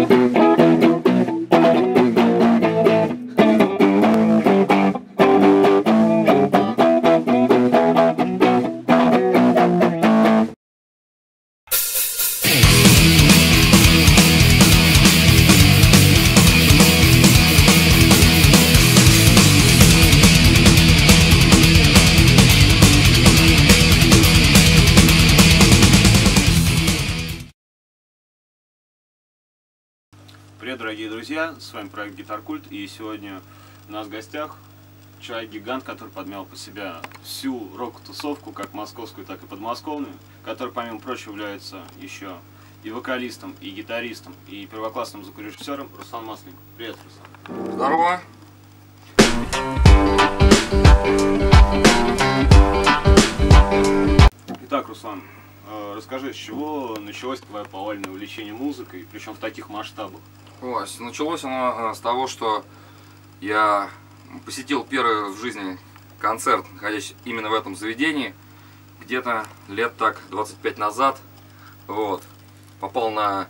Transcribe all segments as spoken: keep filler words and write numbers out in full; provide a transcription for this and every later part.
Привет, дорогие друзья, с вами проект Гитар Культ, и сегодня у нас в гостях человек-гигант, который подмял под себя всю рок-тусовку, как московскую, так и подмосковную, который, помимо прочего, является еще и вокалистом, и гитаристом, и первоклассным звукорежиссером Руслан Масленников. Привет, Руслан. Здорово. Итак, Руслан, расскажи, с чего началось твое повальное увлечение музыкой, причем в таких масштабах? Ой, началось оно с того, что я посетил первый в жизни концерт, находясь именно в этом заведении, где-то лет так двадцать пять назад. Вот. Попал на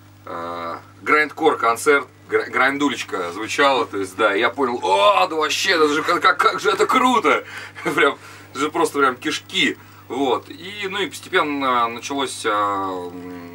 э, грайндкор концерт, грайндулечка звучала, то есть, да, я понял, о, да вообще, это же, как, как же это круто, прям, это же просто прям кишки. Вот. И, ну и постепенно началось а,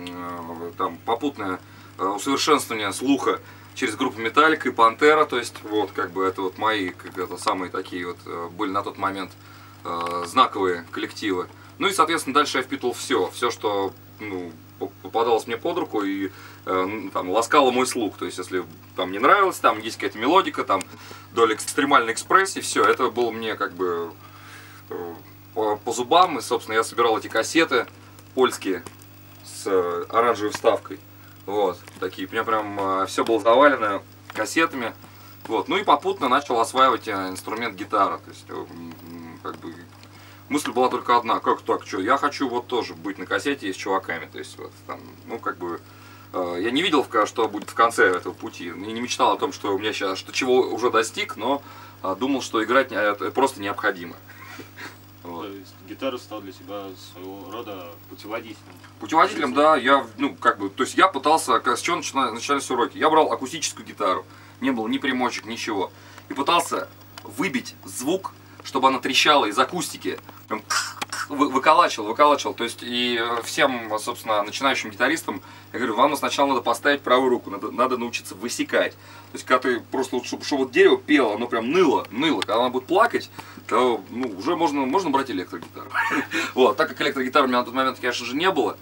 там попутное усовершенствование слуха через группу Металлика и Пантера, то есть вот как бы это вот мои как это самые такие вот были на тот момент э, знаковые коллективы. Ну и соответственно дальше я впитывал все, все что ну, попадалось мне под руку и э, там ласкало мой слух, то есть если там не нравилось, там есть какая-то мелодика, там доля экстремальной экспрессии, все это было мне как бы э, по, по зубам, и собственно я собирал эти кассеты польские с э, оранжевой вставкой. Вот, такие, у меня прям э, все было завалено кассетами. Вот, ну и попутно начал осваивать э, инструмент гитара. То есть, э, как бы, мысль была только одна, как так, что, я хочу вот тоже быть на кассете и с чуваками. То есть, вот, там, ну, как бы, э, я не видел, что будет в конце этого пути. И не мечтал о том, что у меня сейчас, что чего уже достиг, но э, думал, что играть это просто необходимо. Вот. То есть гитара стала для тебя своего рода путеводителем. Путеводителем, да, я, ну, как бы, то есть я пытался, с чего начинались уроки? Я брал акустическую гитару, не было ни примочек, ничего. И пытался выбить звук, чтобы она трещала из акустики, прям выколачивал, выколачивал. То есть и всем, собственно, начинающим гитаристам, я говорю, вам сначала надо поставить правую руку, надо, надо научиться высекать. То есть, когда ты просто, вот, чтобы, чтобы вот дерево пело, оно прям ныло, ныло, когда она будет плакать, то ну, уже можно, можно брать электрогитару. Вот, так как электрогитары у меня на тот момент, конечно же, не было,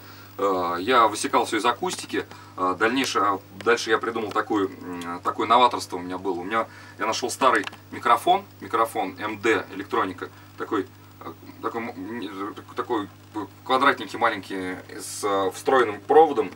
я высекал все из акустики. Дальнейшее, дальше я придумал такое, такое новаторство у меня было. У меня, я нашел старый микрофон, микрофон эм дэ электроника, такой, такой, такой квадратненький маленький, с встроенным проводом,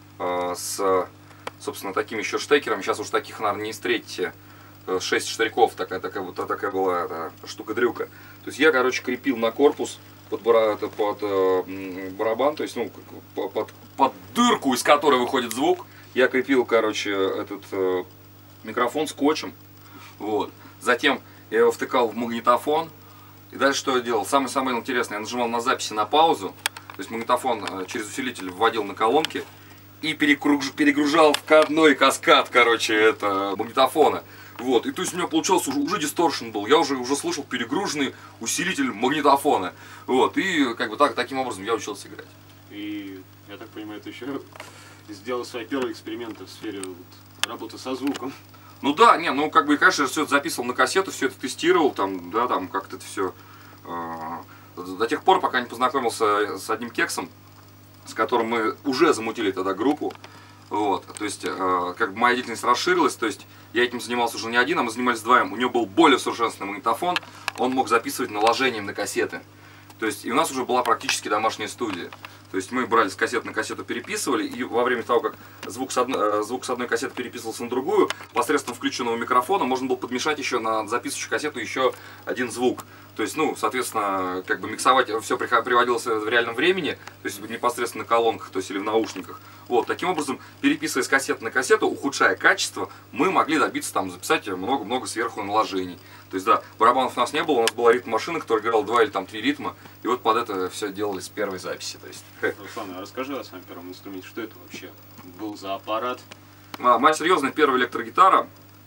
с, собственно, такими еще штекерами. Сейчас уж таких, наверное, не встретите. шесть штырьков, такая, такая, вот такая была штука-дрюка. То есть я, короче, крепил на корпус под, бара, это, под э, барабан, то есть ну, под, под дырку, из которой выходит звук. Я крепил, короче, этот э, микрофон скотчем. Вот. Затем я его втыкал в магнитофон. И дальше что я делал? Самое-самое интересное, я нажимал на записи на паузу. То есть магнитофон э, через усилитель вводил на колонки и перегруж, перегружал в одной каскад, короче, это магнитофона. Вот, и то есть у меня получался уже, уже дисторшн был, я уже, уже слышал перегруженный усилитель магнитофона. Вот, и как бы так, таким образом я учился играть. И я так понимаю, ты еще сделал свои первые эксперименты в сфере вот, работы со звуком. Ну да, не, ну как бы, конечно, все это записывал на кассету, все это тестировал, там, да, там как-то это все. Э, до тех пор, пока не познакомился с одним кексом, с которым мы уже замутили тогда группу. Вот, то есть, э, как бы моя деятельность расширилась, то есть я этим занимался уже не один, а мы занимались вдвоем. У него был более совершенственный магнитофон, он мог записывать наложением на кассеты. То есть, и у нас уже была практически домашняя студия. То есть мы брали с кассеты на кассету, переписывали, и во время того, как звук с, одно, звук с одной кассеты переписывался на другую, посредством включенного микрофона можно было подмешать еще на записывающую кассету еще один звук. То есть, ну, соответственно, как бы миксовать все приводилось в реальном времени, то есть непосредственно на колонках, то есть или в наушниках. Вот, таким образом, переписывая с кассеты на кассету, ухудшая качество, мы могли добиться там записать много-много сверху наложений. То есть, да, барабанов у нас не было, у нас была ритм-машина, которая играла два или там три ритма, и вот под это все делали с первой записи. То есть. Руслан, а расскажи о своем первом инструменте, что это вообще был за аппарат, А, моя серьезная первая электрогитара,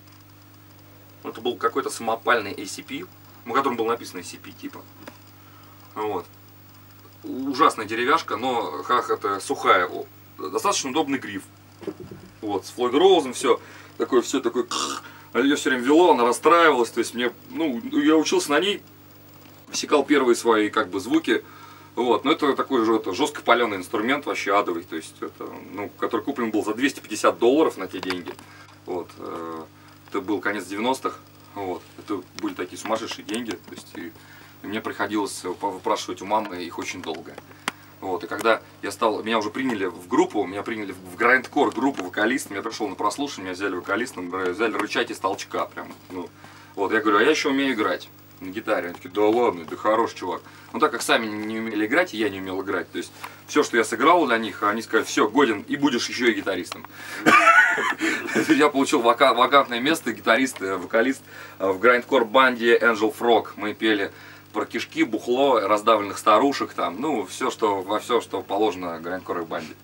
это был какой-то самопальный эй си пи, на котором было написано эй си пи типа. Вот. Ужасная деревяшка, но как это сухая. Достаточно удобный гриф. Вот, с флойд-роузом все. Такое, все такое. Ее все время вело, она расстраивалась. То есть мне, ну, я учился на ней, высекал первые свои как бы звуки. Вот, но это такой же это, жестко паленый инструмент, вообще адовый, то есть это, ну, который куплен был за двести пятьдесят долларов на те деньги. Вот, э, это был конец девяностых. Вот, это были такие сумасшедшие деньги, то есть и, и мне приходилось выпрашивать у мамы их очень долго. Вот, и когда я стал, меня уже приняли в группу, меня приняли в грайндкор группу вокалистом, я пришел на прослушивание, меня взяли вокалистом, взяли рычать из толчка прям. Ну, вот, я говорю, а я еще умею играть на гитаре. Они такие, да ладно, да хороший чувак. Ну так как сами не умели играть, и я не умел играть, то есть все, что я сыграл для них, они сказали, все, годен, и будешь еще и гитаристом. Я получил вакантное место, гитарист, вокалист в грайндкор банде Angel Frog. Мы пели про кишки, бухло, раздавленных старушек, там, ну, все, что, во все, что положено грайндкор банде.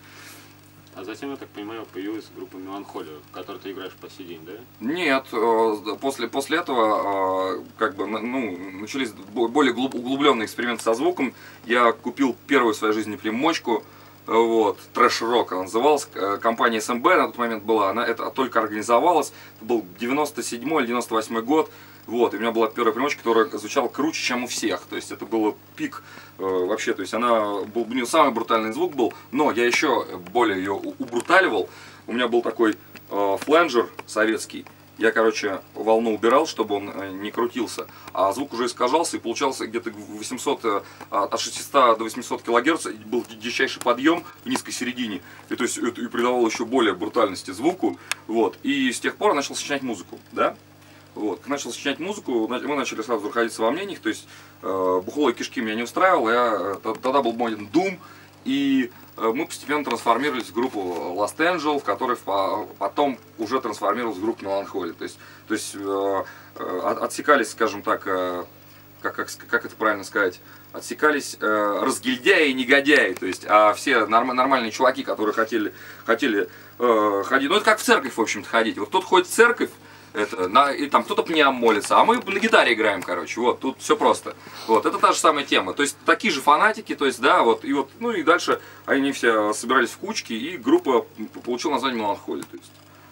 А затем, я так понимаю, появилась группа Меланхолия, в которой ты играешь по сей день, да? Нет, после, после этого как бы, ну, начались более углубленные эксперименты со звуком. Я купил первую в своей жизни примочку, вот, трэш-рок она называлась, компания эс эм бэ на тот момент была, она это только организовалась, это был девяносто седьмой или девяносто восьмой год. Вот, и у меня была первая примочка, которая звучала круче, чем у всех. То есть это был пик э, вообще. То есть она был, у нее самый брутальный звук был, но я еще более ее убруталивал. У меня был такой э, фленджер советский. Я, короче, волну убирал, чтобы он э, не крутился. А звук уже искажался и получался где-то восемьсот, э, от шестисот до восьмисот килогерц. Был дичайший подъем в низкой середине. И, то есть, это и придавало еще более брутальности звуку. Вот. И с тех пор я начал сочинять музыку. Да? Вот. Начал сочинять музыку, мы начали сразу расходиться во мнениях, то есть э, бухло и кишки меня не устраивало, я, тогда был моден Doom, и э, мы постепенно трансформировались в группу Last Angel, в которой потом уже трансформировалась в группу Melancholy, то есть, то есть э, э, отсекались, скажем так, э, как, как, как это правильно сказать, отсекались э, разгильдяи и негодяи, то есть, а все норм, нормальные чуваки, которые хотели, хотели э, ходить, ну это как в церковь, в общем-то, ходить, вот тот ходит в церковь, это, на, и там кто-то по ням молится, а мы на гитаре играем, короче, вот, тут все просто. Вот, это та же самая тема, то есть такие же фанатики, то есть, да, вот, и вот, ну и дальше они все собирались в кучки, и группа получила название Melancholy, то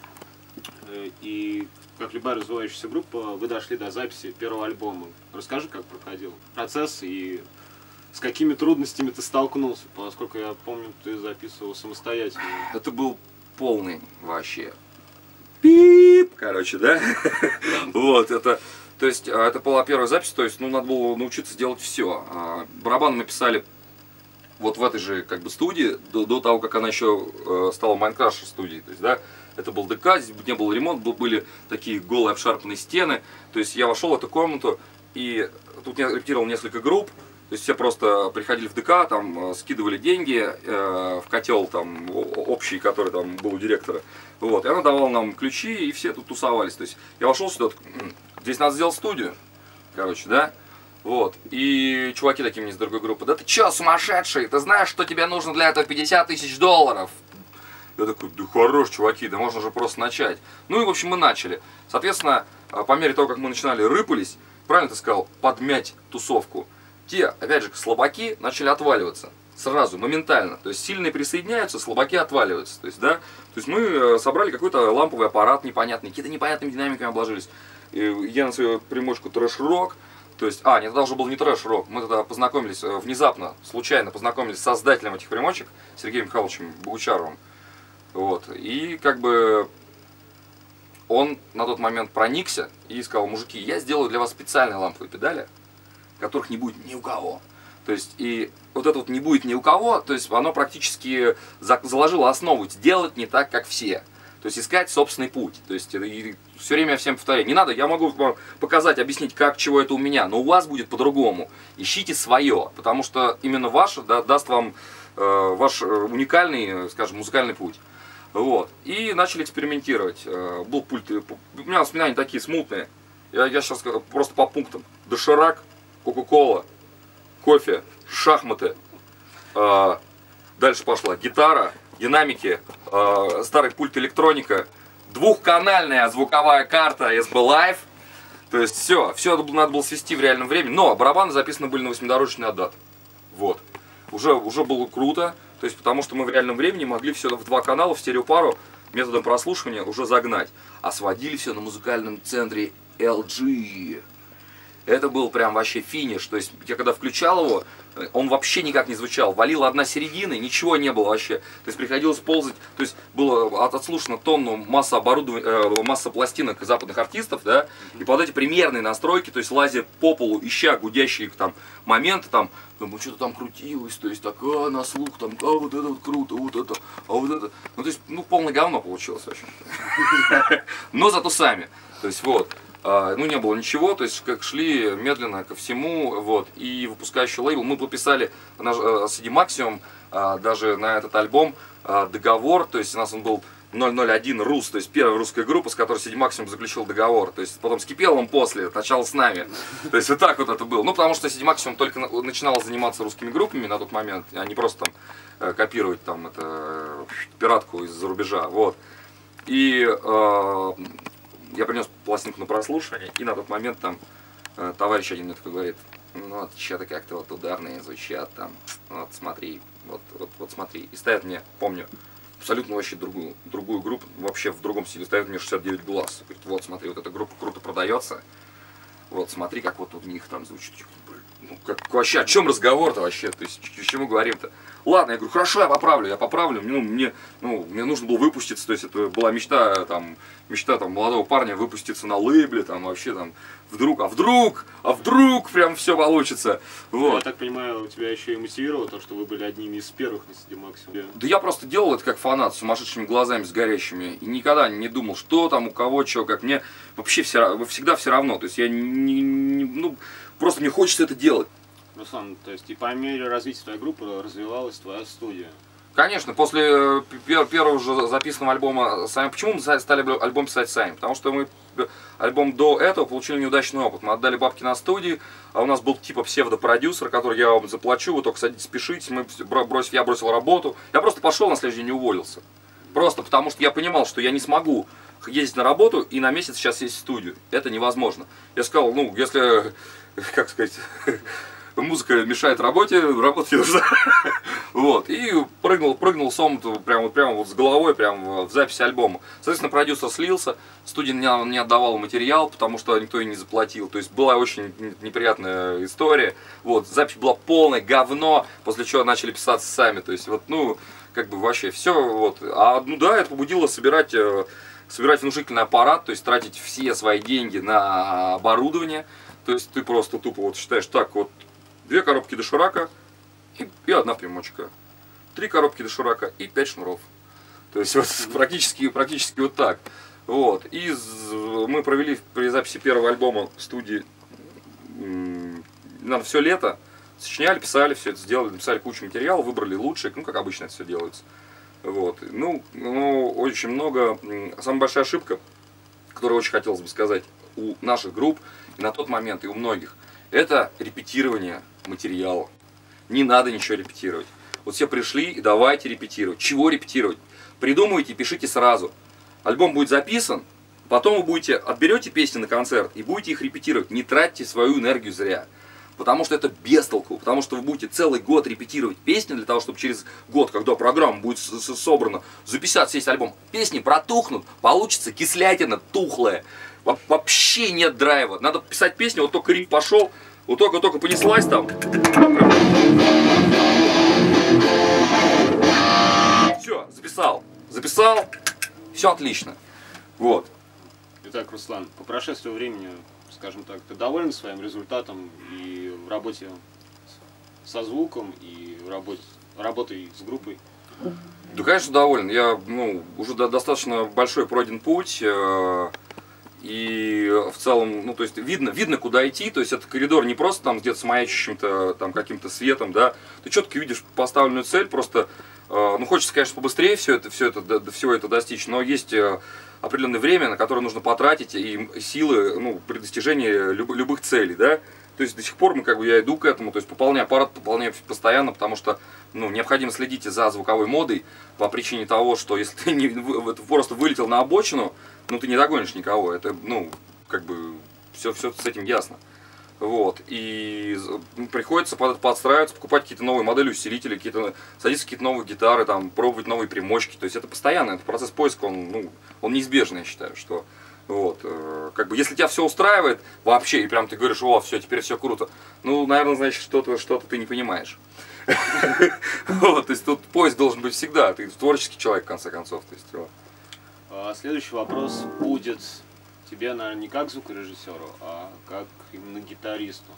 есть. И как любая развивающаяся группа, вы дошли до записи первого альбома. Расскажи, как проходил процесс и с какими трудностями ты столкнулся, поскольку я помню, ты записывал самостоятельно. Это был полный вообще пип, короче, да? Вот, это, то есть, это была первая запись, то есть, ну, надо было научиться делать все. Барабаны мы писали вот в этой же, как бы, студии, до, до того, как она еще стала Майнкрашер студией, то есть, да, это был ДК, здесь не был ремонт, были такие голые обшарпанные стены, то есть, я вошел в эту комнату, и тут я репетировал несколько групп, то есть все просто приходили в ДК, там скидывали деньги э, в котел там общий, который там был у директора. Вот, и она давала нам ключи, и все тут тусовались. То есть я вошел сюда, здесь надо сделать студию, короче, да? Вот. И чуваки такие мне из другой группы: да ты чё, сумасшедший? Ты знаешь, что тебе нужно для этого пятьдесят тысяч долларов? Я такой: да хорош, чуваки, да можно же просто начать. Ну и в общем мы начали. Соответственно, по мере того, как мы начинали рыпались, правильно ты сказал, подмять тусовку, те, опять же, слабаки начали отваливаться сразу, моментально. То есть сильные присоединяются, слабаки отваливаются. То есть, да, то есть мы собрали какой-то ламповый аппарат непонятный, какие-то непонятными динамиками обложились. И я на свою примочку трэш-рок. То есть, а, нет, это уже был не трэш-рок. Мы тогда познакомились, внезапно, случайно познакомились с создателем этих примочек, Сергеем Михайловичем Богучаровым. Вот. И как бы он на тот момент проникся и сказал: мужики, я сделаю для вас специальные ламповые педали, которых не будет ни у кого. То есть, и вот это вот не будет ни у кого, то есть оно практически заложило основу делать не так, как все. То есть искать собственный путь. То есть и все время я всем повторяю: не надо, я могу вам показать, объяснить, как, чего это у меня, но у вас будет по-другому. Ищите свое, потому что именно ваше, да, даст вам э, ваш уникальный, скажем, музыкальный путь. Вот. И начали экспериментировать. Э, был пульт, у меня воспоминания такие смутные. Я, я сейчас просто по пунктам. Доширак, Кока-кола, кофе, шахматы. Э, дальше пошла гитара, динамики, э, старый пульт электроника, двухканальная звуковая карта эс би Live. То есть все, все надо было свести в реальном времени. Но барабаны записаны были на восьмидорожечный Адат. Вот. Уже, уже было круто. То есть потому что мы в реальном времени могли все в два канала, в стереопару, методом прослушивания уже загнать. А сводили все на музыкальном центре эл джи. Это был прям вообще финиш. То есть я когда включал его, он вообще никак не звучал. Валила одна середина, ничего не было вообще. То есть приходилось ползать. То есть было отслушано тонну масса оборудования, э, масса пластинок западных артистов, да, и под эти примерные настройки, то есть лазя по полу, ища гудящие там моменты, там, ну что-то там крутилось, то есть такая на слух, там, а вот это вот круто, вот это, а вот это. Ну, то есть, ну, полное говно получилось вообще. Но зато сами. То есть, вот. Ну, не было ничего, то есть, как шли медленно ко всему, вот, и выпускающий лейбл, мы подписали с си ди Maximum даже на этот альбом договор, то есть, у нас он был ноль ноль один Рус, то есть, первая русская группа, с которой си ди Maximum заключил договор, то есть, потом с Кипелом после, сначала с нами, то есть, вот так вот это было, ну, потому что си ди Maximum только начинала заниматься русскими группами на тот момент, а не просто там копировать там это пиратку из-за рубежа, вот, и... я принес пластинку на прослушивание, и на тот момент там э, товарищ один мне такой говорит, ну вот что-то как-то вот ударные звучат там, вот смотри, вот, вот, вот смотри. И ставят мне, помню, абсолютно вообще другую, другую группу, вообще в другом стиле, ставят мне шестьдесят девять глаз. Говорит, вот смотри, вот эта группа круто продается, вот смотри, как вот у них там звучит. Ну, как, вообще, о чем разговор-то вообще, то есть, о чем мы говорим-то? Ладно, я говорю, хорошо, я поправлю, я поправлю, ну, мне, ну, мне нужно было выпуститься, то есть, это была мечта, там, мечта, там, молодого парня выпуститься на лейбле, там, вообще, там, вдруг, а вдруг, а вдруг прям все получится, вот. Я так понимаю, у тебя еще и мотивировало то, что вы были одними из первых на си ди Maximum. Да я просто делал это как фанат, с сумасшедшими глазами, с горящими, и никогда не думал, что там, у кого, что, как, мне вообще все, всегда все равно, то есть, я не, не, ну, просто мне хочется это делать. Руслан, то есть и по мере развития твоей группы развивалась твоя студия? Конечно, после первого же записанного альбома сами. Почему мы стали альбом писать сами? Потому что мы альбом до этого получили неудачный опыт. Мы отдали бабки на студии, а у нас был типа псевдопродюсер, который я вам заплачу, вы только садитесь, спешите. Мы бросили, я бросил работу. Я просто пошел на следующий день и уволился. Просто потому что я понимал, что я не смогу ездить на работу и на месяц сейчас сесть в студию. Это невозможно. Я сказал, ну, если, как сказать... музыка мешает работе, работать не нужна. Вот. И прыгнул, прыгнул с омуту прямо, прямо вот с головой, прямо в запись альбома. Соответственно, продюсер слился, студия не, не отдавала материал, потому что никто и не заплатил. То есть была очень неприятная история. Вот. Запись была полное говно, после чего начали писаться сами. То есть, вот, ну, как бы вообще все. Вот. А ну да, это побудило собирать, собирать внушительный аппарат, то есть тратить все свои деньги на оборудование. То есть ты просто тупо вот считаешь, так вот, две коробки доширака и, и одна примочка. Три коробки доширака и пять шнуров. То есть вот практически, практически вот так. Вот. И мы провели при записи первого альбома в студии нам все лето. Сочиняли, писали, все это сделали, написали кучу материала, выбрали лучшие, ну как обычно это все делается. Вот. Ну, ну, очень много. Самая большая ошибка, которую очень хотелось бы сказать у наших групп, и на тот момент, и у многих, это репетирование материала. Не надо ничего репетировать. Вот все пришли и давайте репетировать. Чего репетировать? Придумывайте, пишите сразу. Альбом будет записан, потом вы будете, отберете песни на концерт и будете их репетировать. Не тратьте свою энергию зря. Потому что это бестолку. Потому что вы будете целый год репетировать песни для того, чтобы через год, когда программа будет собрана, за пятьдесят сесть альбом, песни протухнут, получится кислятина тухлая. Вообще нет драйва. Надо писать песню, вот только риф пошел, вот только-только понеслась там. Все, записал. Записал, все отлично. Вот. Итак, Руслан, по прошествию времени, скажем так, ты доволен своим результатом и в работе со звуком, и в работе, работой с группой? Да, конечно, доволен. Я, ну, уже достаточно большой пройден путь. И в целом, ну, то есть видно, видно, куда идти, то есть это коридор не просто там где-то с маячащим-то там каким-то светом, да, ты четко видишь поставленную цель, просто ну, хочется, конечно, побыстрее все это, все это, всего это достичь, но есть определенное время, на которое нужно потратить, и силы, ну, при достижении люб, любых целей, да. То есть до сих пор мы, как бы, я иду к этому, то есть пополняю аппарат, пополняю постоянно, потому что, ну, необходимо следить за звуковой модой по причине того, что если ты не, просто вылетел на обочину, ну, ты не догонишь никого, это, ну, как бы, все, все с этим ясно. Вот, и приходится под это подстраиваться, покупать какие-то новые модели усилителей, какие-то, садиться какие-то новые гитары, там, пробовать новые примочки, то есть это постоянно, это процесс поиска, он, ну, он неизбежный, я считаю, что, вот, э, как бы, если тебя все устраивает вообще, и прям ты говоришь, о, все, теперь все круто, ну, наверное, значит, что-то, что-то ты не понимаешь. Вот, то есть тут поиск должен быть всегда, ты творческий человек, в конце концов, то есть. Следующий вопрос будет тебе, наверное, не как звукорежиссеру, а как именно гитаристу.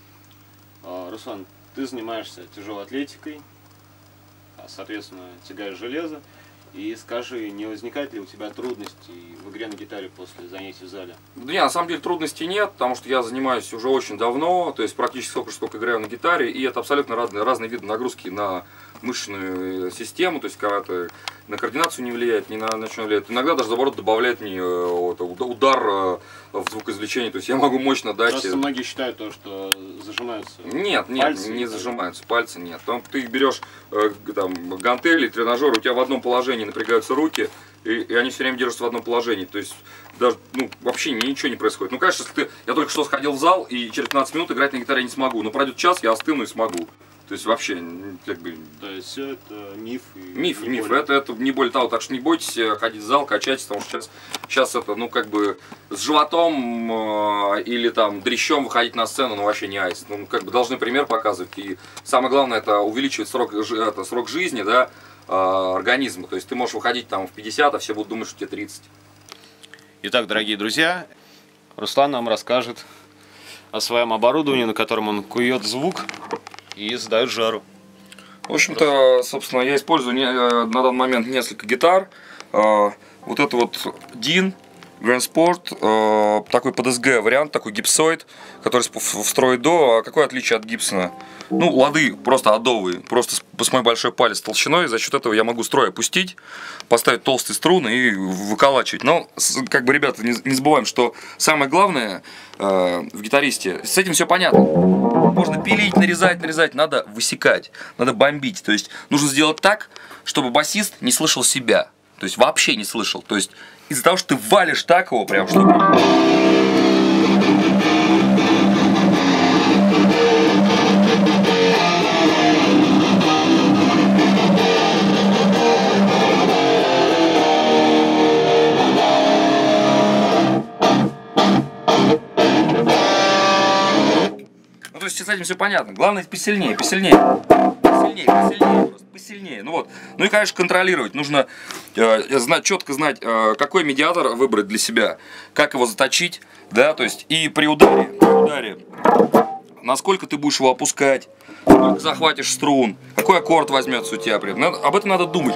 Руслан, ты занимаешься тяжелой атлетикой, соответственно, тягаешь железо. И скажи, не возникает ли у тебя трудностей в игре на гитаре после занятий в зале? Да нет, на самом деле трудностей нет, потому что я занимаюсь уже очень давно, то есть практически столько, сколько играю на гитаре, и это абсолютно разные, разные виды нагрузки на мышечную систему, то есть когда это на координацию не влияет, ни на, на что не влияет. Иногда даже, наоборот, добавляет мне вот, удар в звукоизвлечении, то есть я могу мощно дать. Просто многие считают то, что зажимаются Нет, нет, пальцы, не зажимаются пальцы, нет. Там ты берешь там, гантели, тренажер, у тебя в одном положении напрягаются руки, и, и они все время держатся в одном положении, то есть даже, ну, вообще ничего не происходит. Ну, конечно, если ты, я только что сходил в зал, и через пятнадцать минут играть на гитаре я не смогу, но пройдет час, я остыну и смогу. То есть вообще, как бы... То есть все это миф? И миф, миф. Это, это не более того. Так что не бойтесь ходить в зал, качать, потому что сейчас, сейчас это, ну, как бы, с животом э, или там дрищом выходить на сцену, ну, вообще не айс. Ну, как бы, должны пример показывать. И самое главное, это увеличивать срок, это, срок жизни, да, э, организма. То есть ты можешь выходить там в пятьдесят, а все будут думать, что тебе тридцать. Итак, дорогие друзья, Руслан нам расскажет о своем оборудовании, на котором он кует звук и задает жару. В общем-то, собственно, я использую на данный момент несколько гитар. Вот это вот Dean Grand Sport, такой под эс джи вариант, такой гипсоид, который встроит до. А какое отличие от Гибсона? Ну, лады просто адовые, просто с мой большой палец толщиной, за счет этого я могу строй опустить, поставить толстые струны и выколачивать. Но, как бы, ребята, не, не забываем, что самое главное э, в гитаристе, с этим все понятно. Можно пилить, нарезать, нарезать, надо высекать, надо бомбить. То есть нужно сделать так, чтобы басист не слышал себя, то есть вообще не слышал. То есть из-за того, что ты валишь так его, прям чтобы... То есть с этим все понятно. Главное посильнее, посильнее. Посильнее, посильнее, просто посильнее. Ну вот. Ну и, конечно, контролировать. Нужно э, знать, четко знать, э, какой медиатор выбрать для себя, как его заточить, да, то есть и при ударе, при ударе, насколько ты будешь его опускать, сколько захватишь струн, какой аккорд возьмется у тебя. Надо, об этом надо думать.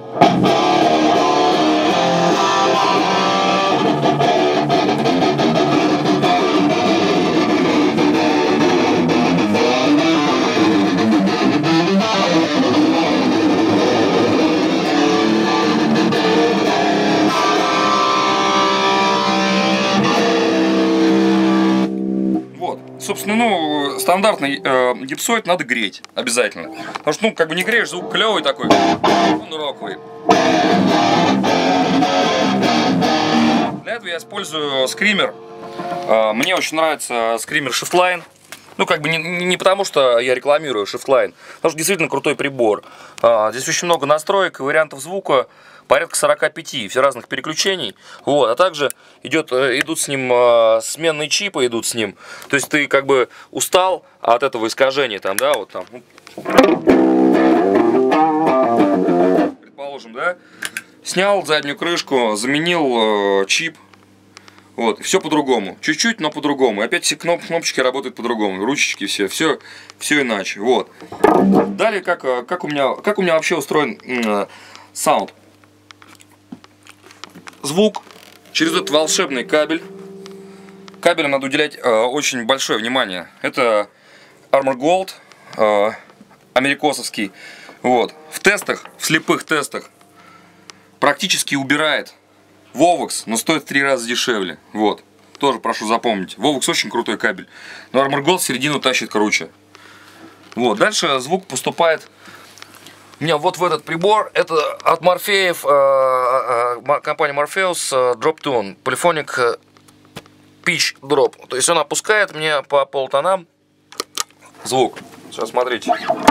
Собственно, ну, стандартный э, гипсоид надо греть обязательно. Потому что, ну, как бы не греешь, звук клевый такой, он роковый. Для этого я использую скример. Э, мне очень нравится скример Shiftline. Ну, как бы не, не потому, что я рекламирую Shiftline, потому что действительно крутой прибор. Э, здесь очень много настроек и вариантов звука. Порядка сорока пяти, все разных переключений. Вот, а также идет, идут с ним э, сменные чипы, идут с ним. То есть ты как бы устал от этого искажения, там, да, вот там. Предположим, да. Снял заднюю крышку, заменил э, чип. Вот, все по-другому. Чуть-чуть, но по-другому. Опять все кноп кнопочки работают по-другому. Ручечки все, все, все иначе. Вот. Далее, как, как, у меня, как у меня вообще устроен э, саунд. Звук через этот волшебный кабель. Кабелю надо уделять э, очень большое внимание. Это Armor Gold, э, америкосовский. Вот. В тестах, в слепых тестах практически убирает Vovox, но стоит в три раза дешевле. Вот. Тоже прошу запомнить. Vovox очень крутой кабель. Но Armor Gold середину тащит круче. Вот. Дальше звук поступает у меня вот в этот прибор. Это от Morpheus, э, э, компания Morpheus э, Drop Tune. Polyphonic Pitch Drop. То есть он опускает мне по полтонам звук. Сейчас смотрите.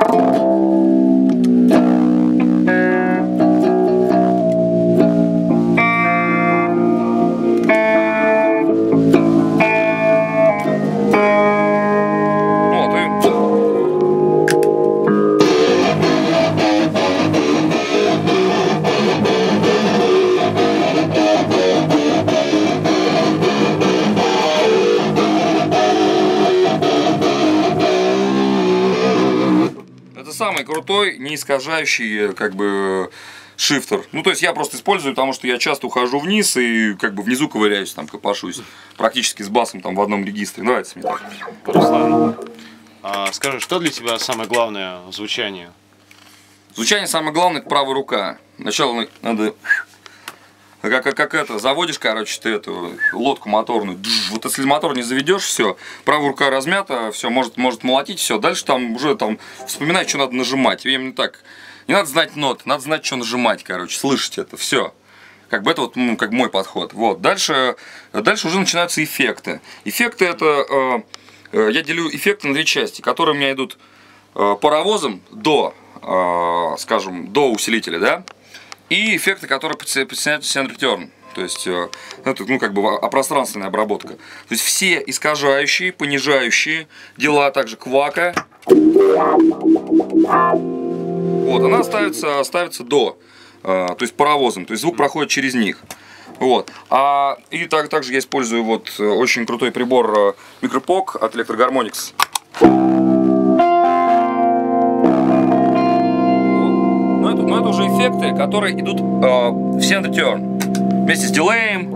Самый крутой, не искажающий, как бы, шифтер. Ну, то есть я просто использую, потому что я часто ухожу вниз и как бы внизу ковыряюсь, там копошусь. Практически с басом там в одном регистре. Нравится мне так. Руслан, а скажи, что для тебя самое главное в звучании? Звучание самое главное — это правая рука. Сначала надо... Как, как, как это, заводишь, короче, ты эту лодку моторную. Вот если мотор не заведешь, все, правая рука размята, все, может, может молотить, все. Дальше там уже там вспоминай, что надо нажимать. Именно так. Не надо знать ноты, надо знать, что нажимать, короче, слышать это, все. Как бы это вот, ну, как мой подход. Вот. Дальше, дальше уже начинаются эффекты. Эффекты это, э, я делю эффекты на две части, которые у меня идут э, паровозом до, э, скажем, до усилителя, да. И эффекты, которые присоединяют Send Return. То есть, это, ну, как бы, пространственная обработка. То есть, все искажающие, понижающие дела, также квака. Вот, она ставится, ставится до, то есть, паровозом. То есть, звук проходит через них. Вот. А, и так, также я использую вот очень крутой прибор Micropok от Electro-Harmonix. Но это уже эффекты, которые идут э, в Send Return вместе с дилеем.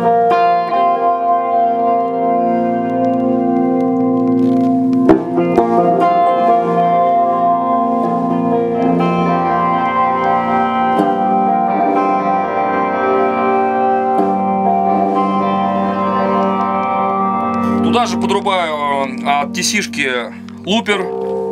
Туда же подрубаю э, от ти си-шки лупер.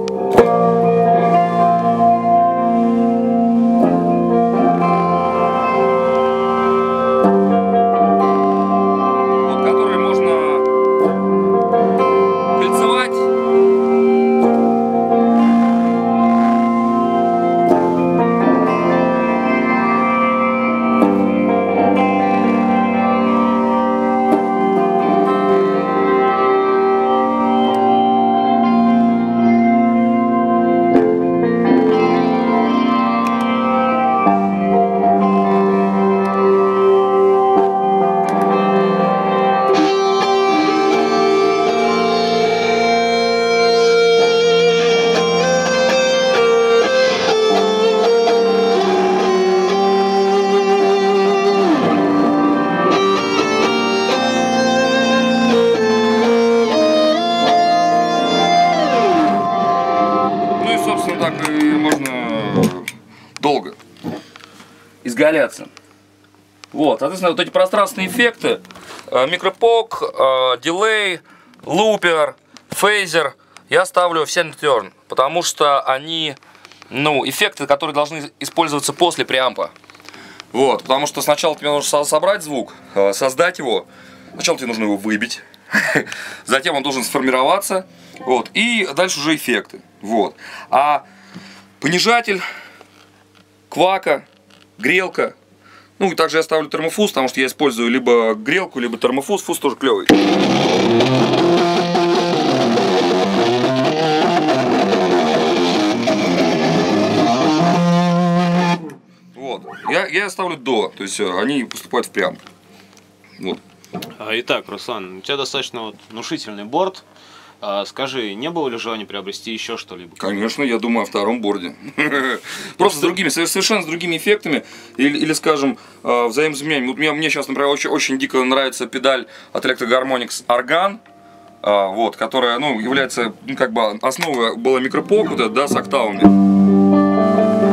Долго изгаляться. Вот, соответственно, вот эти пространственные эффекты, Micropok, дилей, лупер, фейзер, я ставлю в Send Return, потому что они, ну, эффекты, которые должны использоваться после преампа. Вот, потому что сначала тебе нужно собрать звук, создать его, сначала тебе нужно его выбить, затем он должен сформироваться, вот, и дальше уже эффекты. Вот. А понижатель, квака, грелка. Ну и также я ставлю термофуз, потому что я использую либо грелку, либо термофуз. Фуз тоже клевый. Вот. Я, я ставлю до, то есть они поступают в преамп. Вот. Итак, Руслан, у тебя достаточно вот внушительный борт. А, скажи, не было ли желания приобрести еще что-либо? Конечно, я думаю о втором борде. Просто с другими, совершенно с другими эффектами. Или, или скажем, взаимозаменяемыми. Вот мне, мне сейчас, например, очень, очень дико нравится педаль от Electro-Harmonix Organ, вот, которая, ну, является, ну, как бы основой была Micropok, вот это, да, с октавами.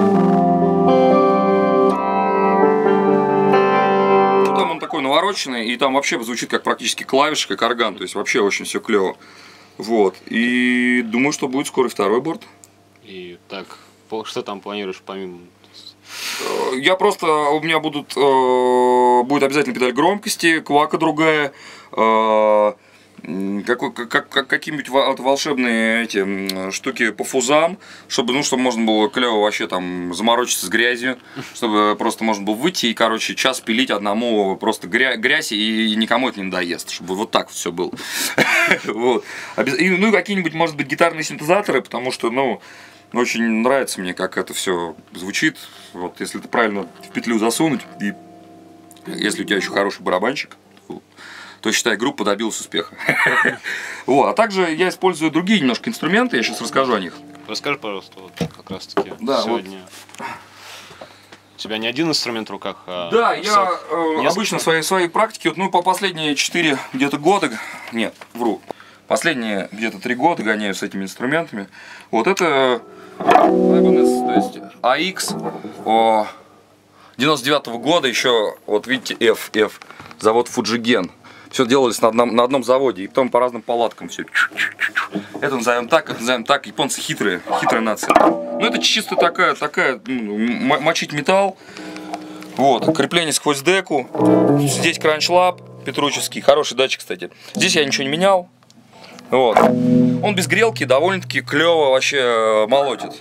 такой навороченный, и там вообще звучит как практически клавиш, как орган, то есть вообще очень все клево. Вот, и думаю, что будет скоро второй борт. И так, что там планируешь помимо? Я просто, у меня будут, э, будет обязательно педаль громкости, квака другая, э, какой, как, как, какие-нибудь волшебные эти штуки по фузам, чтобы, ну, чтобы можно было клево вообще там заморочиться с грязью, чтобы просто можно было выйти и, короче, час пилить одному просто грязь, грязь и никому это не надоест, чтобы вот так все было. Ну и какие-нибудь, может быть, гитарные синтезаторы, потому что, ну, очень нравится мне, как это все звучит. Вот, если это правильно в петлю засунуть, и если у тебя еще хороший барабанщик, то, считай, группа добилась успеха. Вот. А также я использую другие немножко инструменты, я сейчас расскажу о них. Расскажи, пожалуйста, вот как раз таки да, сегодня. Вот. У тебя не один инструмент в руках, а да, я э, обычно в своей, своей практике, вот, ну, по последние четыре где-то года, нет, вру, последние где-то три года гоняю с этими инструментами. Вот это Ibanez, то есть а икс о, девяносто девятого года, еще, вот видите, F, F, завод Fujigen. Все делалось на одном, на одном заводе, и потом по разным палаткам все. Это назовем так, это назовем так. Японцы хитрые, хитрая нация. Ну, это чисто такая, такая, ну, мочить металл. Вот, крепление сквозь деку. Здесь кранчлап петруческий, хороший датчик, кстати. Здесь я ничего не менял. Вот. Он без грелки довольно-таки клево вообще молотит.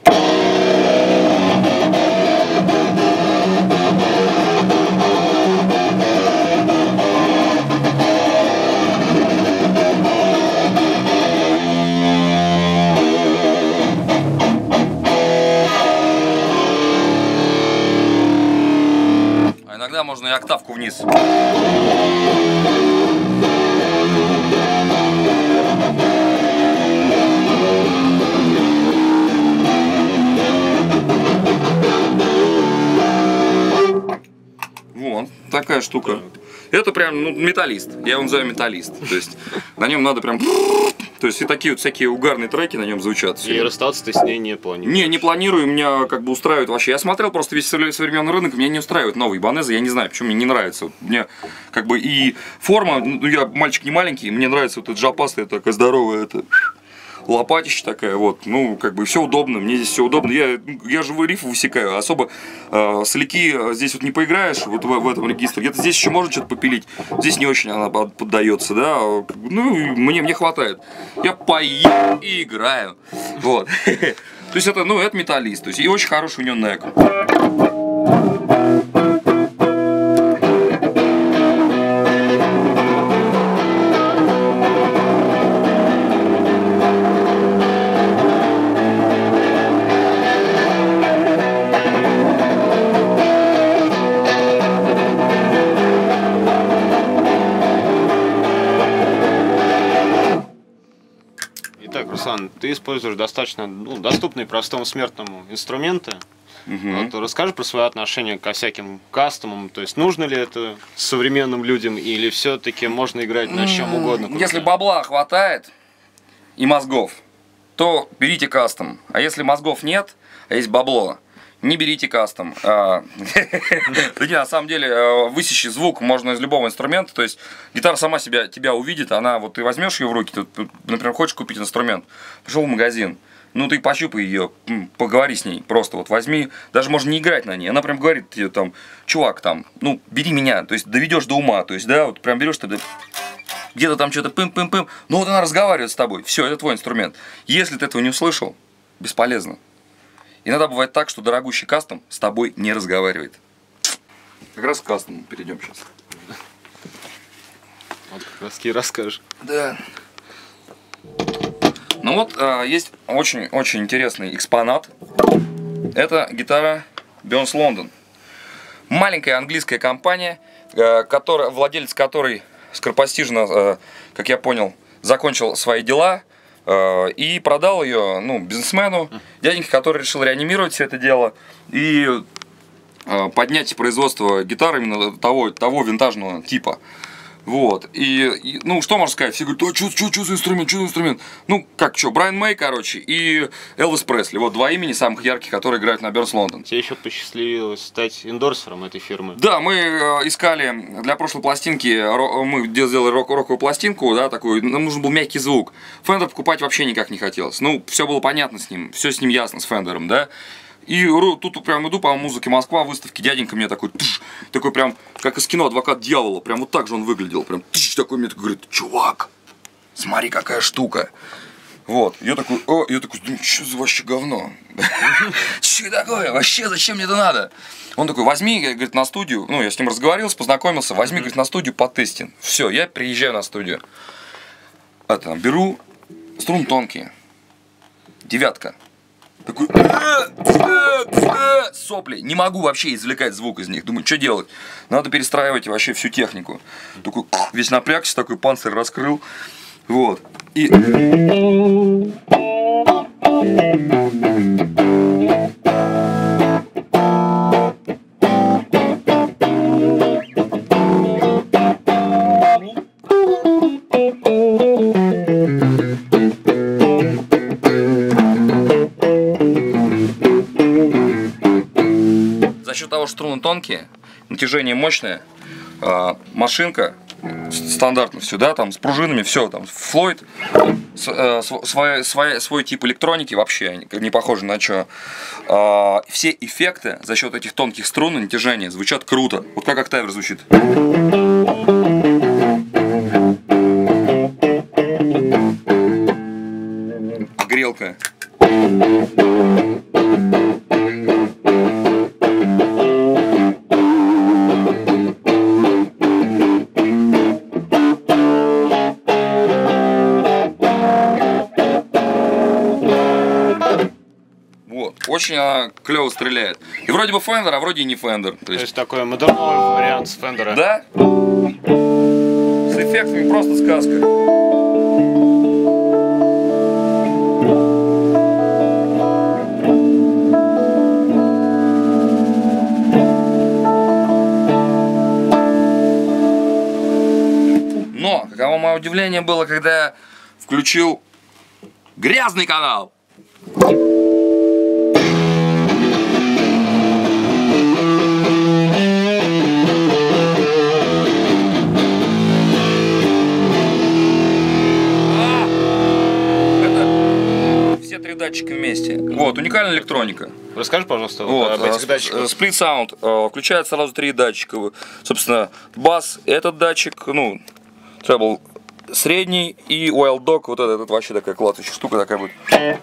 А иногда можно и октавку вниз. Вон, такая штука. Это прям, ну, металлист. Я его называю металлист. То есть на нем надо прям... То есть и такие вот всякие угарные треки на нем звучат. И расстаться ты с ней не планируешь? Не, не планирую, меня как бы устраивает вообще. Я смотрел просто весь современный рынок, меня не устраивает новый Ibanez, я не знаю, почему мне не нравится. Мне как бы и форма, ну я мальчик не маленький, мне нравится вот эта жопастая такая здоровая, это... лопатища такая, вот, ну, как бы все удобно, мне здесь все удобно, я, я живой риф высекаю, особо э, соляки здесь вот не поиграешь, вот в, в этом регистре, где-то здесь еще можно что-то попилить, здесь не очень она поддается, да, ну, мне, мне хватает, я пою и играю, вот, то есть это, ну, это металлист, то есть и очень хороший у него нек. Итак, Руслан, ты используешь достаточно, ну, доступные простому смертному инструменты. Угу. Вот, расскажи про свое отношение ко всяким кастомам. То есть нужно ли это современным людям или все-таки можно играть на чем угодно? Если бабла хватает и мозгов, то берите кастом. А если мозгов нет, а есть бабло, не берите кастом. Да не, на самом деле, высечь звук можно из любого инструмента. То есть гитара сама себя, тебя увидит, она, вот ты возьмешь ее в руки, ты, например, хочешь купить инструмент, пошел в магазин, ну ты пощупай ее, поговори с ней, просто вот возьми, даже можно не играть на ней, она прям говорит тебе там, чувак, там, ну бери меня, то есть доведешь до ума, то есть, да, вот прям берешь ты, где-то там что-то пым-пым-пым, ну вот она разговаривает с тобой, все, это твой инструмент. Если ты этого не услышал, бесполезно. Иногда бывает так, что дорогущий кастом с тобой не разговаривает. Как раз к кастому перейдем сейчас. Вот как раз и расскажешь. Да. Ну вот, есть очень-очень интересный экспонат. Это гитара Burns London. Маленькая английская компания, которая, владелец которой скоропостижно, как я понял, закончил свои дела. И продал ее, ну, бизнесмену, дяденьке, который решил реанимировать все это дело и поднять производство гитар именно того, того винтажного типа. Вот, и, и, ну, что можно сказать, все говорят, а что, что, что за инструмент, что за инструмент? Ну, как, что, Брайан Мэй, короче, и Элвис Пресли, вот два имени самых ярких, которые играют на Burns London. Тебе еще посчастливилось стать эндорсером этой фирмы. Да, мы э, искали для прошлой пластинки, ро, мы сделали рок, роковую пластинку, да, такую, нам нужен был мягкий звук. Фендер покупать вообще никак не хотелось, ну, все было понятно с ним, все с ним ясно, с Фендером, да. И тут прям иду по музыке Москва, выставки, дяденька мне такой, тш, такой прям, как из кино «Адвокат дьявола», прям вот так же он выглядел, прям тш, такой мне такой говорит, чувак, смотри, какая штука. Вот, я такой, о, я такой, ну что за вообще говно? Что такое? Вообще, зачем мне это надо? Он такой, возьми, говорит, на студию, ну, я с ним разговаривался, познакомился, возьми, говорит, на студию потестим. Все, я приезжаю на студию. Это, беру струны тонкие, девятка. Такой, сопли, не могу вообще извлекать звук из них. Думаю, что делать? Надо перестраивать вообще всю технику. Такой, весь напрягся, такой панцирь раскрыл. Вот. И... За счет того, что струны тонкие, натяжение мощное, машинка стандартно все, да, там с пружинами, все, там Флойд, свой, свой, свой тип электроники вообще не похоже на что. Все эффекты за счет этих тонких струн и натяжения звучат круто. Вот как октавер звучит. Грелка. Очень она клево стреляет. И вроде бы Фендер, а вроде и не Фендер. То есть, То есть такой модерновый вариант с Фендера. Да? С эффектами просто сказка. Но, каково мое удивление было, когда я включил грязный канал. Датчики вместе. Вот, уникальная электроника. Расскажи, пожалуйста, вот, об этих датчиках. Split Sound включает сразу три датчика. Собственно, бас, этот датчик, ну, требл средний, и Wild Dog, вот этот, этот вообще такая классная штука такая будет.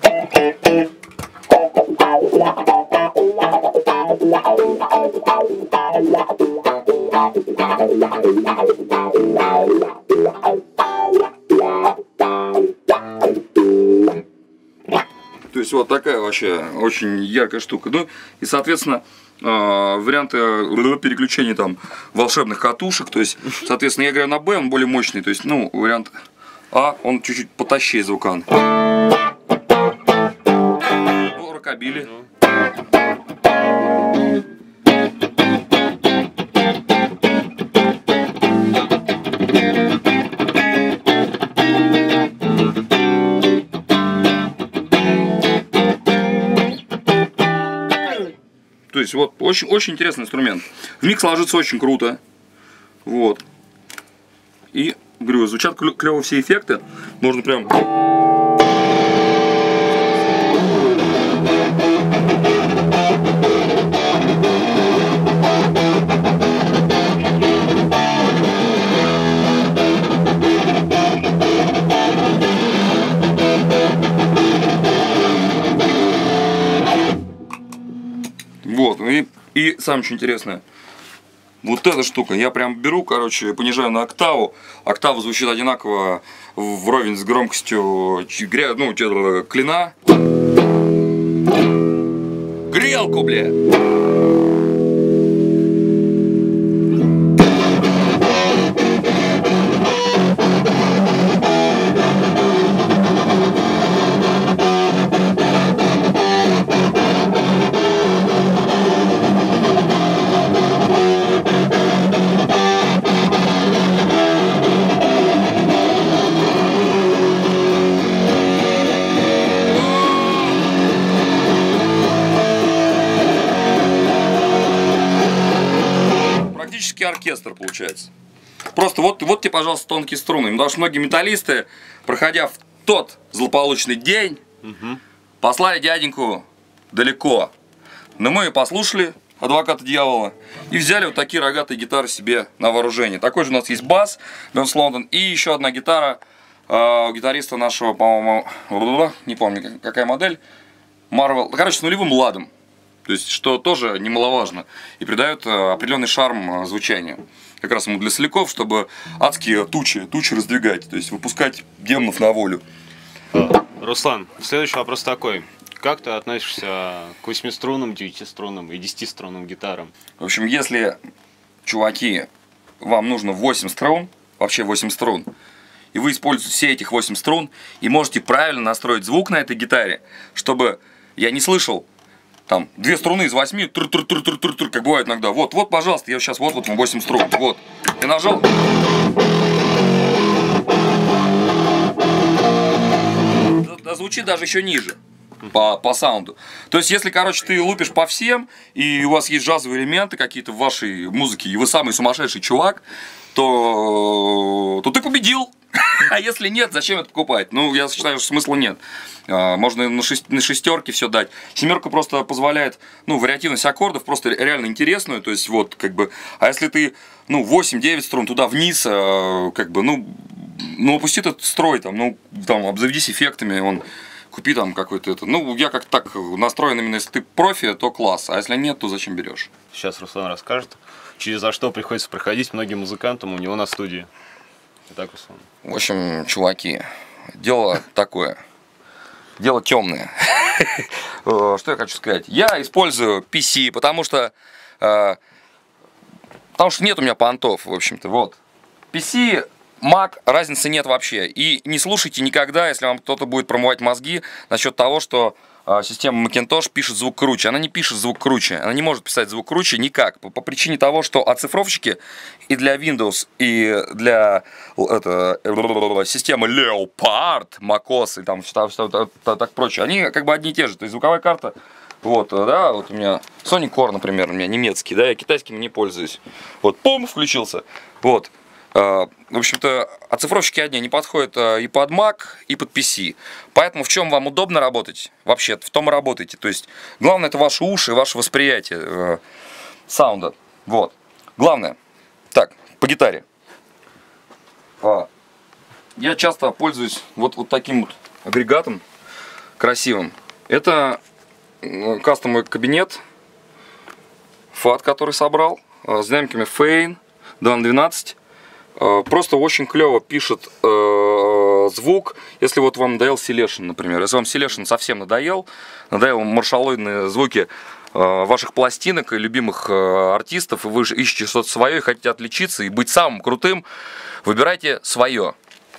То есть вот такая вообще очень яркая штука. Ну и соответственно варианты переключения там волшебных катушек. То есть, соответственно, я играю на Б, он более мощный. То есть, ну, вариант А, он чуть-чуть потащее звукан. Ну, рокобили. То есть вот очень, очень интересный инструмент. В микс ложится очень круто. Вот. И, говорю, звучат клево все эффекты. Можно прям... Вот, и, и самое что интересное, вот эта штука, я прям беру, короче, понижаю на октаву, октава звучит одинаково вровень с громкостью, ну, клина. Грелку, бля! оркестр получается. Просто вот, вот тебе, пожалуйста, тонкие струны. Потому что многие металлисты, проходя в тот злополучный день, угу. послали дяденьку далеко. Но мы послушали адвоката дьявола и взяли вот такие рогатые гитары себе на вооружение. Такой же у нас есть бас, Бенс Лондон, и еще одна гитара э, у гитариста нашего, по-моему, не помню какая модель, Marvel, короче, с нулевым ладом. То есть, что тоже немаловажно и придает э, определенный шарм э, звучанию. Как раз ему для соляков, чтобы адские тучи, тучи раздвигать, то есть выпускать демонов на волю. Руслан, следующий вопрос такой. Как ты относишься к восьмиструнным, девятиструнным и десятиструнным гитарам? В общем, если, чуваки, вам нужно восемь струн, вообще восемь струн, и вы используете все этих восемь струн, и можете правильно настроить звук на этой гитаре, чтобы я не слышал там две струны из восьми, тур -тур -тур -тур -тур -тур, как бывает иногда. Вот, вот, пожалуйста, я сейчас вот, вот восемь струн, вот. Я нажал. Да, звучит даже еще ниже. По, по саунду. То есть, если, короче, ты лупишь по всем, и у вас есть джазовые элементы какие-то в вашей музыке, и вы самый сумасшедший чувак, то, то ты победил. А если нет, зачем это покупать? Ну, я считаю, что смысла нет. Можно на, шесть, на шестерке все дать. Семерка просто позволяет, ну, вариативность аккордов просто реально интересную. То есть, вот, как бы, а если ты, ну, восемь-девять струн туда-вниз, как бы, ну, ну, опусти этот строй, там, ну, там, обзаведись эффектами, он... Купи там какой-то это. Ну, я как так настроен именно, если ты профи, то класс. А если нет, то зачем берешь? Сейчас Руслан расскажет, через за что приходится проходить многим музыкантам у него на студии. Итак, Руслан. В общем, чуваки, дело такое. Дело темное. Что я хочу сказать? Я использую пи си, потому что потому что нет у меня понтов, в общем-то. Вот. пи си, Mac, разницы нет вообще. И не слушайте никогда, если вам кто-то будет промывать мозги насчет того, что э, система Macintosh пишет звук круче. Она не пишет звук круче. Она не может писать звук круче никак. По, по причине того, что оцифровщики и для Windows, и для это, системы Leopard, macOS и там что, что, что, что, так прочее, они как бы одни и те же. То есть звуковая карта, вот, да, вот у меня Sonic Core, например, у меня немецкий, да, я китайским не пользуюсь. Вот, пум, включился. Вот. В общем-то, оцифровщики одни не подходят и под Mac, и под пи си. Поэтому в чем вам удобно работать, вообще, в том и работайте. То есть, главное, это ваши уши, ваше восприятие э, саунда. Вот. Главное. Так, по гитаре. А, я часто пользуюсь вот, вот таким вот агрегатом красивым. Это кастомный кабинет фат, который собрал, с динамиками Fein два на двенадцать. Просто очень клево пишет э, звук, если вот вам надоел Селешин, например. Если вам Селешин совсем надоел, надоел маршалоидные звуки э, ваших пластинок и любимых э, артистов, и вы же ищете что-то свое и хотите отличиться и быть самым крутым, выбирайте свое.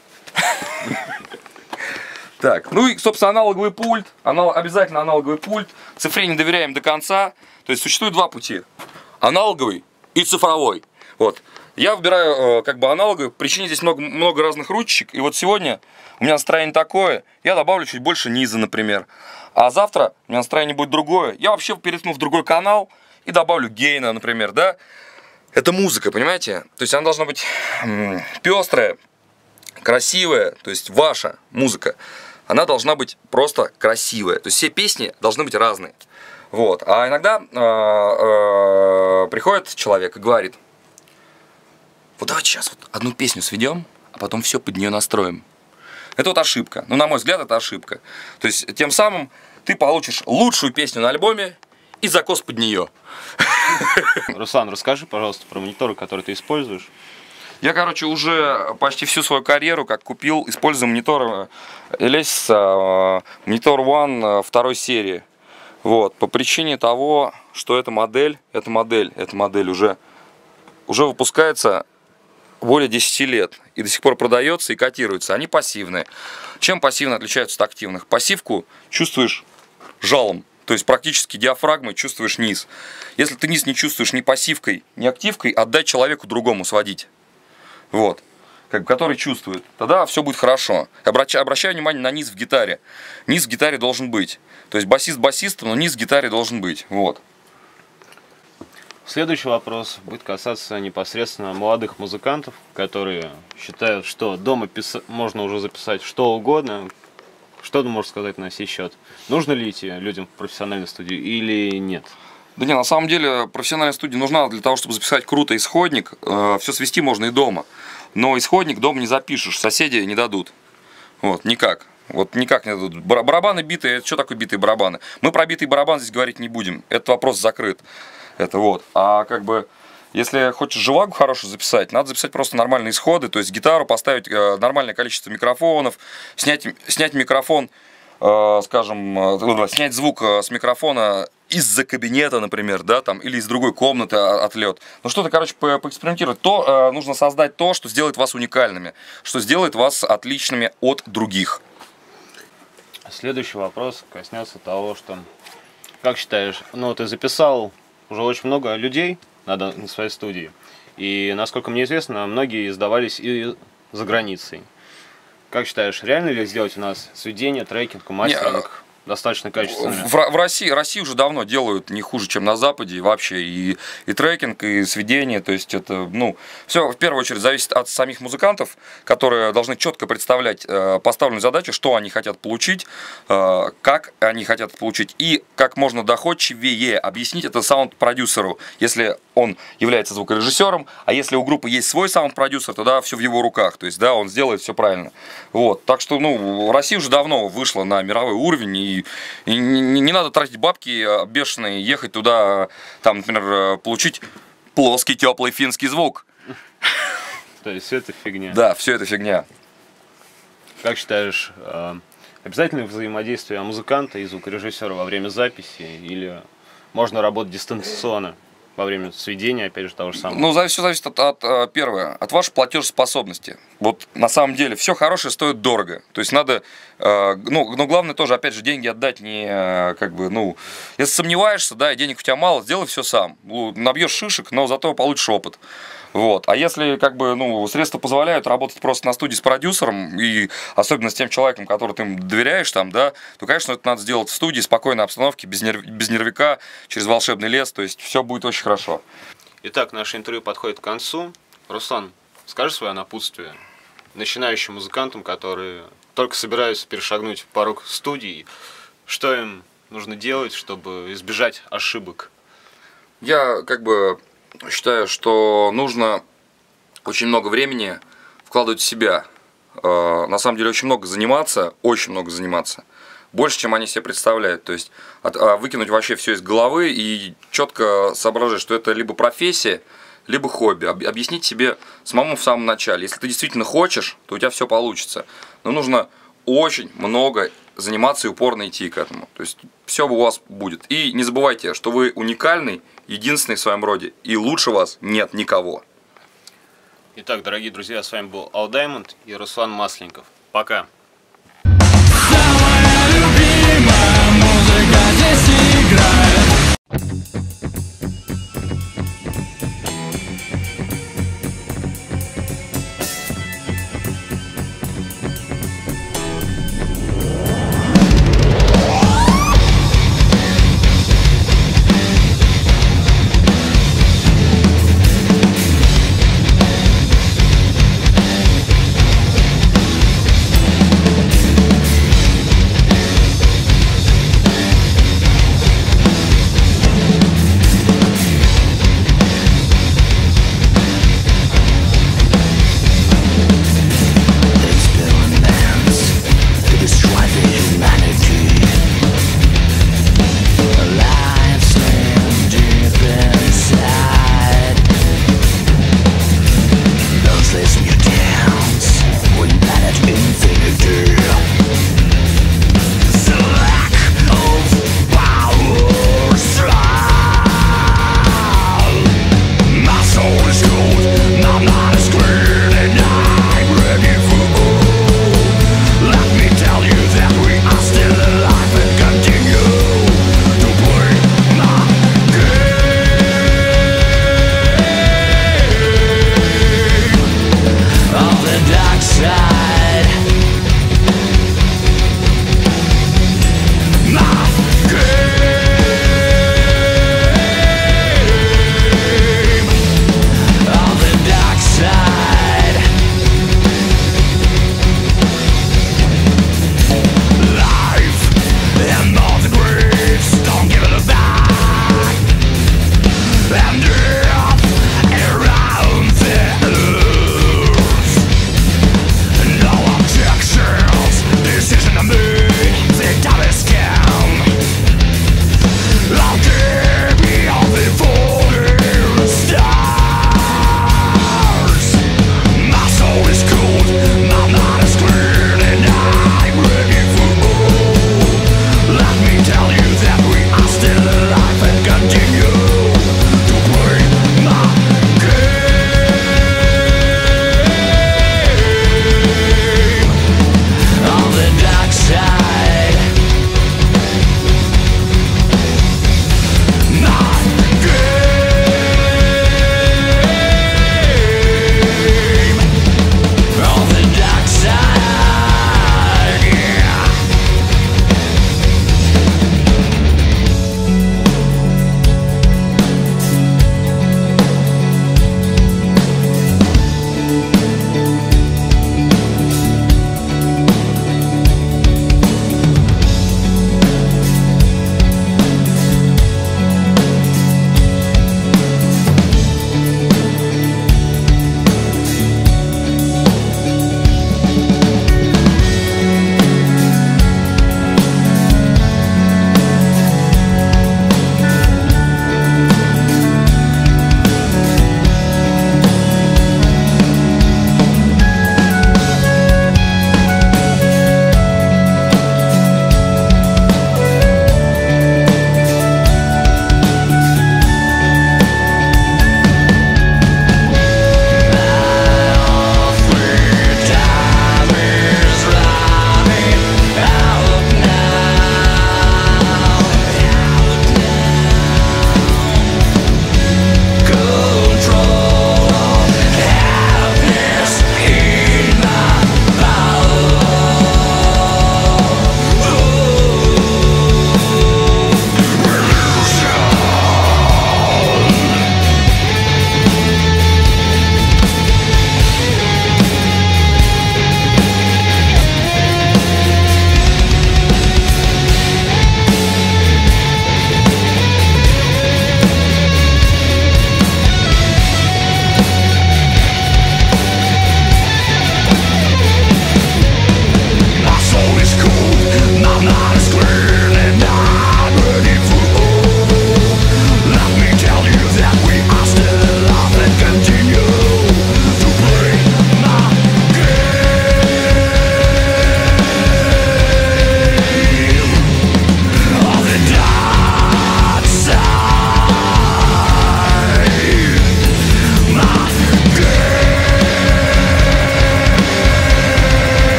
Так, ну и, собственно, аналоговый пульт, обязательно аналоговый пульт, цифре не доверяем до конца, то есть существует два пути, аналоговый и цифровой, вот. Я выбираю как бы аналоговый, по причине здесь много, много разных ручек, и вот сегодня у меня настроение такое, я добавлю чуть больше низа, например, а завтра у меня настроение будет другое, я вообще переткну в другой канал и добавлю гейна, например, да, это музыка, понимаете, то есть она должна быть пестрая, красивая, то есть ваша музыка, она должна быть просто красивая, то есть все песни должны быть разные, вот, а иногда э, э, приходит человек и говорит: вот давайте сейчас вот одну песню сведем, а потом все под нее настроим. Это вот ошибка. Ну, на мой взгляд, это ошибка. То есть, тем самым ты получишь лучшую песню на альбоме и закос под нее. Руслан, расскажи, пожалуйста, про мониторы, которые ты используешь. Я, короче, уже почти всю свою карьеру, как купил, использую мониторы Alesis Monitor One второй серии. Вот. По причине того, что эта модель, эта модель, эта модель уже, уже выпускается более десяти лет и до сих пор продается и котируется. Они пассивные. Чем пассивно отличаются от активных? Пассивку чувствуешь жалом, то есть практически диафрагмой чувствуешь низ. Если ты низ не чувствуешь ни пассивкой, ни активкой, отдай человеку другому сводить. Вот. Как бы, который чувствует. Тогда все будет хорошо. Обращаю, обращаю внимание на низ в гитаре. Низ в гитаре должен быть. То есть басист басистом, но низ в гитаре должен быть. Вот. Следующий вопрос будет касаться непосредственно молодых музыкантов, которые считают, что дома писа- можно уже записать что угодно. Что ты можешь сказать на сей счет? Нужно ли идти людям в профессиональную студию или нет? Да не, на самом деле профессиональная студия нужна для того, чтобы записать круто исходник. Э, все свести можно и дома. Но исходник дома не запишешь, соседи не дадут. Вот, никак. Вот никак не дадут. Барабаны битые, это что такое битые барабаны? Мы про битый барабан здесь говорить не будем. Этот вопрос закрыт. Это вот. А как бы, если хочешь живагу хорошую записать, надо записать просто нормальные исходы, то есть гитару, поставить э, нормальное количество микрофонов, снять, снять микрофон, э, скажем, э, снять звук э, с микрофона из-за кабинета, например, да, там, или из другой комнаты отлет. Ну что-то, короче, по поэкспериментировать. То э, нужно создать то, что сделает вас уникальными, что сделает вас отличными от других. Следующий вопрос коснется того, что, как считаешь, ну ты записал уже очень много людей на, на своей студии, и, насколько мне известно, многие издавались и за границей. Как считаешь, реально ли сделать у нас сведение, трекинг, мастеринг достаточно качественно? В, в России, России уже давно делают не хуже, чем на Западе, вообще и, и трекинг, и сведение, то есть это, ну, все в первую очередь зависит от самих музыкантов, которые должны четко представлять э, поставленную задачу, что они хотят получить, э, как они хотят получить, и как можно доходчивее объяснить это саунд-продюсеру, если он является звукорежиссером, а если у группы есть свой саунд-продюсер, тогда все в его руках, то есть, да, он сделает все правильно. Вот, так что, ну, Россия уже давно вышла на мировой уровень, и И не, не надо тратить бабки бешеные, ехать туда, там, например, получить плоский теплый финский звук. То есть все это фигня. Да, все это фигня. Как считаешь, обязательно взаимодействие музыканта и звукорежиссера во время записи, или можно работать дистанционно во время сведения, опять же, того же самого? Ну, все зависит от, от, первое, от вашей платежеспособности. Вот на самом деле все хорошее стоит дорого. То есть надо, э, ну, но главное тоже, опять же, деньги отдать не, э, как бы, ну, если сомневаешься, да, и денег у тебя мало, сделай все сам. Набьешь шишек, но зато получишь опыт. Вот. А если, как бы, ну, средства позволяют работать просто на студии с продюсером, и особенно с тем человеком, которому ты доверяешь, там, да, то, конечно, это надо сделать в студии, спокойной обстановке, без, нерв... без нервика, через волшебный лес, то есть все будет очень хорошо. Итак, наше интервью подходит к концу. Руслан, скажи свое напутствие начинающим музыкантам, которые только собираются перешагнуть порог студии, что им нужно делать, чтобы избежать ошибок? Я, как бы, считаю, что нужно очень много времени вкладывать в себя. На самом деле очень много заниматься, очень много заниматься. Больше, чем они себе представляют. То есть выкинуть вообще все из головы и четко соображать, что это либо профессия, либо хобби. Объяснить себе самому в самом начале. Если ты действительно хочешь, то у тебя все получится. Но нужно очень много заниматься и упорно идти к этому. То есть все у вас будет. И не забывайте, что вы уникальный, единственный в своем роде, и лучше вас нет никого. Итак, дорогие друзья, с вами был All Diamond и Руслан Масленников. Пока!